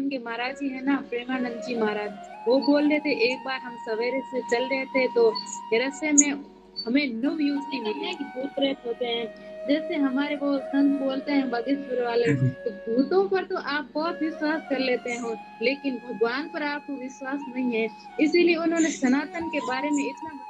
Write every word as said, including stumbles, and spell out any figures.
के महाराज जी हैं ना, प्रेमानंद जी महाराज, वो बोल रहे थे एक बार हम सवेरे से चल रहे थे तो रास्ते में हमें नव युवती मिली कि भूत-प्रेत होते हैं। जैसे हमारे वो संत बोलते हैं बागेश्वर वाले, हाँ जी। तो भूतों पर तो आप बहुत विश्वास कर लेते हो, लेकिन भगवान पर आपको विश्वास नहीं है। इसीलिए उन्होंने सनातन के बारे में इतना